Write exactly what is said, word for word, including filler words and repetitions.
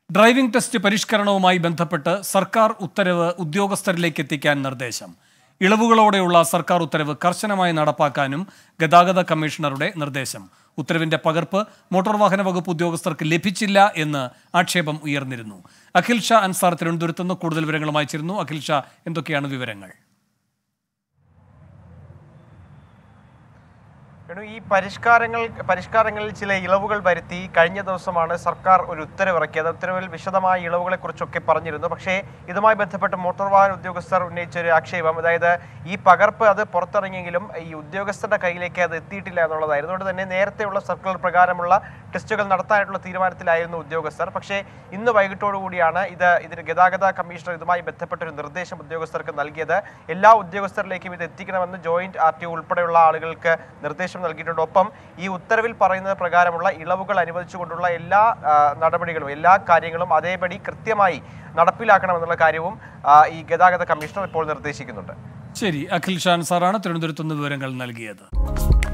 Driving test പരിഷ്കരണവുമായി ബന്ധപ്പെട്ട് സർക്കാർ ഉത്തരവ് ഉദ്യോഗസ്ഥരിലേക്ക് എത്തിക്കാൻ നിർദ്ദേശം. ഇളവുകളോടെയുള്ള സർക്കാർ ഉത്തരവ് കർശനമായി നടപ്പാക്കാനും ഗതാഗത കമ്മീഷണറുടെ നിർദ്ദേശം. ഉത്തരവിന്റെ പകർപ്പ് മോട്ടോർ വാഹന വകുപ്പ് ഉദ്യോഗസ്ഥർക്ക് ലഭിച്ചില്ല എന്ന് ആക്ഷേപം ഉയർന്നിരുന്നു. അഖിൽ ഷാ അൻസാർ തിരുവനന്തപുരത്ത് നിന്ന് കൂടുതൽ വിവരങ്ങളുമായി ചേരുന്നു. അഖിൽ ഷാ, എന്തൊക്കെയാണ് വിവരങ്ങൾ? ഈ പരിഷ്കാരങ്ങൾ പരിഷ്കാരങ്ങളിൽ ചില ഇളവുകൾ വരുത്തി കഴിഞ്ഞ ദിവസമാണ് സർക്കാർ ഒരു ഉത്തരവിറക്കിയത്. ഉത്തരവിൽ വിശദമായ ഇളവുകളെക്കുറിച്ചൊക്കെ പറഞ്ഞിരുന്നു. പക്ഷേ ഇതുമായി ബന്ധപ്പെട്ട് മോട്ടോർ വാഹന ഉദ്യോഗസ്ഥർ ഉന്നയിച്ചൊരു ആക്ഷേപം, അതായത് ഈ പകർപ്പ് അത് പുറത്തിറങ്ങിയെങ്കിലും ഈ ഉദ്യോഗസ്ഥരുടെ കയ്യിലേക്ക് അത് എത്തിയിട്ടില്ല എന്നുള്ളതായിരുന്നു. അതുകൊണ്ട് തന്നെ നേരത്തെയുള്ള സർക്കുലർ പ്രകാരമുള്ള ടെസ്റ്റുകൾ നടത്താനായിട്ടുള്ള തീരുമാനത്തിലായിരുന്നു ഉദ്യോഗസ്ഥർ. പക്ഷേ ഇന്ന് വൈകിട്ടോടുകൂടിയാണ് ഇത് ഇതിന് ഗതാഗത കമ്മീഷണർ ഇതുമായി ബന്ധപ്പെട്ടൊരു നിർദ്ദേശം ഉദ്യോഗസ്ഥർക്ക് നൽകിയത്. എല്ലാ ഉദ്യോഗസ്ഥരിലേക്കും ഇത് എത്തിക്കണമെന്ന് ജോയിന്റ് ആർ ടി ഒ ഉൾപ്പെടെയുള്ള ആളുകൾക്ക് നിർദ്ദേശം നൽകിയിട്ടുണ്ട്. ഒപ്പം ഈ ഉത്തരവിൽ പറയുന്നത് പ്രകാരമുള്ള ഇളവുകൾ അനുവദിച്ചുകൊണ്ടുള്ള എല്ലാ നടപടികളും എല്ലാ കാര്യങ്ങളും അതേപടി കൃത്യമായി നടപ്പിലാക്കണമെന്നുള്ള കാര്യവും ഈ ഗതാഗത കമ്മീഷണർ ഇപ്പോൾ നിർദ്ദേശിക്കുന്നുണ്ട്. ശരി, അഖിൽ ഷാൻ സാറാണ് തിരുവനന്തപുരത്ത് നിന്ന് വിവരങ്ങൾ നൽകിയത്.